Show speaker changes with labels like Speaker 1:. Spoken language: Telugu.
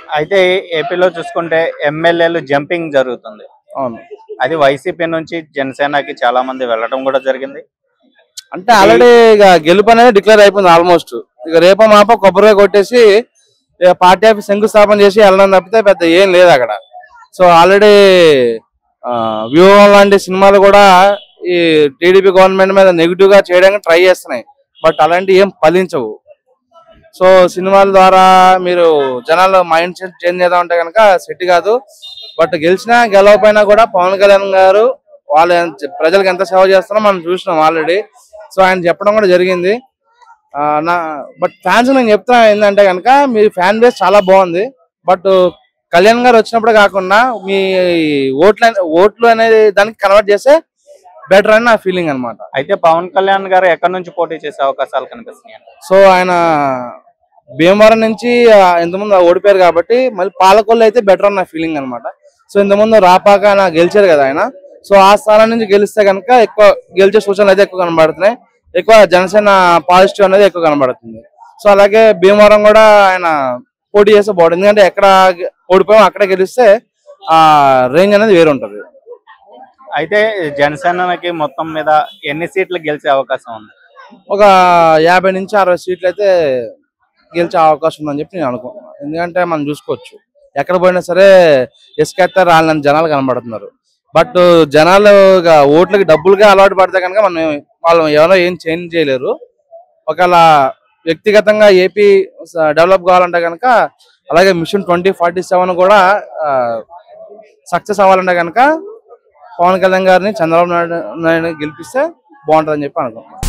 Speaker 1: అయితే ఏపీలో చూసుకుంటే ఎమ్మెల్యేలు జంపింగ్ జరుగుతుంది.
Speaker 2: అవును.
Speaker 1: అది వైసీపీ నుంచి జనసేనకి చాలా మంది వెళ్ళడం కూడా జరిగింది.
Speaker 2: అంటే ఆల్రెడీ ఇక గెలుపు అనేది డిక్లేర్ అయిపోయింది ఆల్మోస్ట్. ఇక రేపో మాపో కొబ్బరికాయ కొట్టేసి పార్టీ ఆఫీస్ శంకుస్థాపన చేసి వెళ్ళడం తప్పితే పెద్ద ఏం లేదు అక్కడ. సో ఆల్రెడీ వ్యూహం లాంటి సినిమాలు కూడా ఈ టీడీపీ గవర్నమెంట్ మీద నెగిటివ్ గా చేయడానికి ట్రై చేస్తున్నాయి. బట్ అలాంటివి ఏం ఫలించవు. సో సినిమాల ద్వారా మీరు జనాల మైండ్ సెట్ చేంజ్ చేద్దాం అంటే కనుక సెట్ కాదు. బట్ గెలిచినా గెలవపోయినా కూడా పవన్ కళ్యాణ్ గారు వాళ్ళు ప్రజలకు ఎంత సేవ చేస్తారో మనం చూసినాం ఆల్రెడీ. సో ఆయన చెప్పడం కూడా జరిగింది. బట్ ఫ్యాన్స్ నేను చెప్తున్నా ఏంటంటే కనుక మీ ఫ్యాన్ బేస్ చాలా బాగుంది. బట్ కళ్యాణ్ గారు వచ్చినప్పుడు కాకుండా మీ ఓట్లు అనేది దానికి కన్వర్ట్ చేస్తే బెటర్ అని నా ఫీలింగ్ అనమాట.
Speaker 1: అయితే పవన్ కళ్యాణ్ గారు ఎక్కడి నుంచి పోటీ చేసే అవకాశాలు కనిపిస్తున్నాయి?
Speaker 2: సో ఆయన భీమవరం నుంచి ఇంతకుముందు ఓడిపోయారు కాబట్టి మళ్ళీ పాలకొల్లు అయితే బెటర్ అని నా ఫీలింగ్ అనమాట. సో ఇంతకుముందు రాపాక గెలిచారు కదా ఆయన. సో ఆ స్థానం నుంచి గెలిస్తే కనుక ఎక్కువ గెలిచే సూచనలు అయితే ఎక్కువ కనబడుతున్నాయి. ఎక్కువ జనసేన పాజిటివ్ అనేది ఎక్కువ కనబడుతుంది. సో అలాగే భీమవరం కూడా ఆయన పోటీ చేస్తే బాగుంటుంది. ఎందుకంటే ఎక్కడ ఓడిపోయామో అక్కడ గెలిస్తే ఆ రేంజ్ అనేది వేరు ఉంటుంది.
Speaker 1: అయితే జనసేనకి మొత్తం మీద ఎన్ని సీట్లు గెలిచే అవకాశం ఉంది?
Speaker 2: ఒక 50 నుంచి 60 సీట్లు అయితే గెలిచే అవకాశం ఉందని చెప్పి నేను అనుకుంటున్నాను. ఎందుకంటే మనం చూసుకోవచ్చు ఎక్కడ పోయినా సరే ఇసుకెత్తారు రాళ్ళని జనాలు కనబడుతున్నారు. బట్ జనాలు ఓట్లకి డబ్బులుగా అలవాటు పడితే కనుక వాళ్ళు ఎవరో ఏం చేంజ్ చేయలేరు. ఒకవేళ వ్యక్తిగతంగా ఏపీ డెవలప్ కావాలంటే కనుక అలాగే మిషన్ 2047 కూడా సక్సెస్ అవ్వాలంటే కనుక పవన్ కళ్యాణ్ గారిని చంద్రబాబు నాయుడు గెలిపిస్తే బాగుంటుందని చెప్పి అనుకుంటున్నాను.